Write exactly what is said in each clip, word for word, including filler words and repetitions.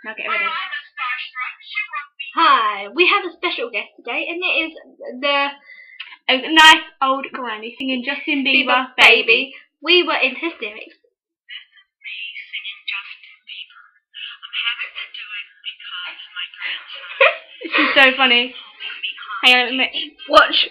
Now get ready. Hi, we have a special guest today, and it is the a nice old granny singing Justin Bieber, Bieber Baby. Baby. We were in hysterics. She's so funny. Hang on a minute. Watch.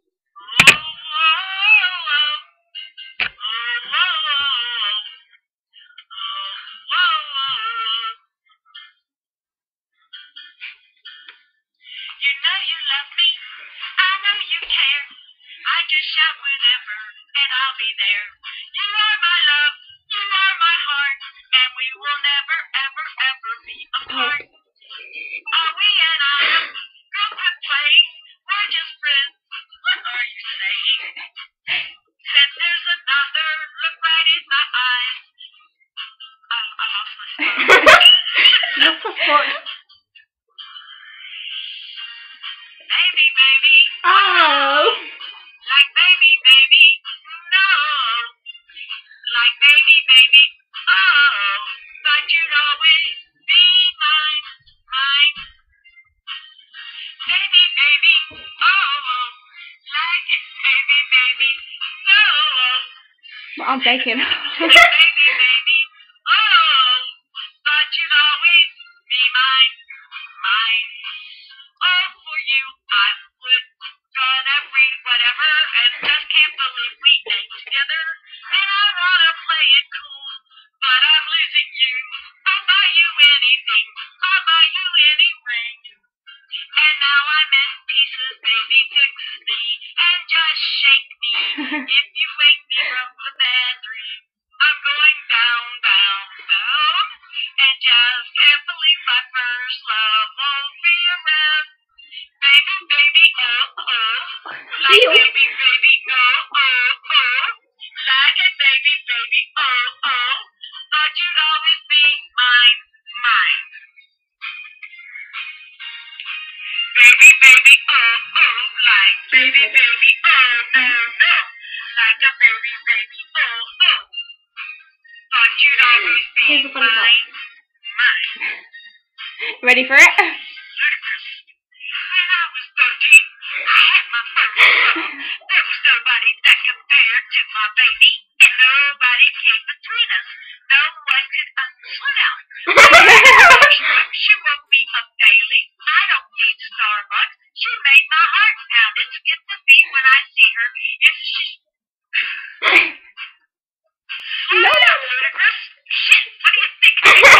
You know you love me, I know you care. I just shout whenever, and I'll be there. You are my love, you are my heart, and we will never, ever, ever be apart. Are we and I, go quit playing, we're just friends, what are you saying? Said there's another, look right in my eyes. I, I lost my spot. Lost my spot. Baby, baby, oh, like baby, baby, no, like baby, baby, oh, thought you'd always be mine, mine, baby, baby, oh, like baby, baby, no, I'm taking. baby, baby, oh, thought you'd always be mine, mine. Oh, for you, I would run every whatever, and just can't believe we ain't together. And I wanna play it cool, but I'm losing you. I'll buy you anything, I'll buy you any ring. And now I'm in pieces, baby, fix me, and just shake me. If you wake me from the bad dream, I'm going down, down, down, and just can't believe my first love won't be around. Baby, baby, oh, oh, like baby, baby, oh, oh, oh, like a baby, baby, oh, oh, thought you'd always be mine, mine. Baby, baby, oh, oh, like baby, baby, oh, no, no, like a baby, baby, oh, oh, thought you'd always be mine, mine. Ready for it? Ludicrous. When I was thirteen, I had my first love. There was nobody that compared to my baby, and nobody came between us. No one could unslow down. She woke me up daily. I don't need Starbucks. She made my heart pound. It skips a beat when I see her. If she's No, no. ludicrous. Shit, what do you think?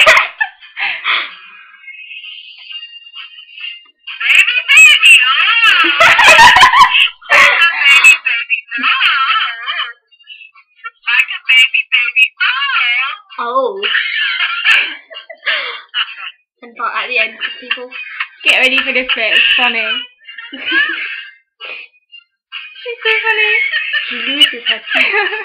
Baby, baby, oh, like a baby, baby, oh, like a baby, baby, oh. Oh. And part at the end, people. Get ready for this bit, it's funny. She's so funny. She loses her teeth.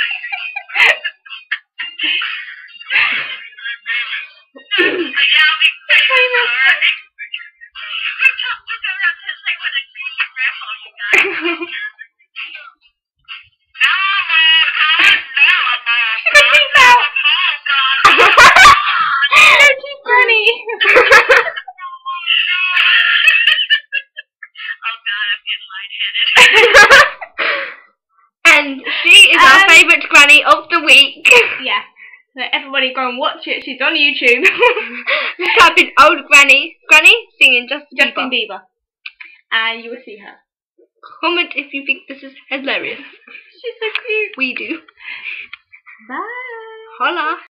And she is um, our favourite granny of the week. Yeah. So everybody go and watch it. She's on YouTube. Just type in old granny, granny singing Justin, Justin Bieber. Bieber. And you will see her. Comment if you think this is hilarious. She's so cute. We do. Bye. Holla.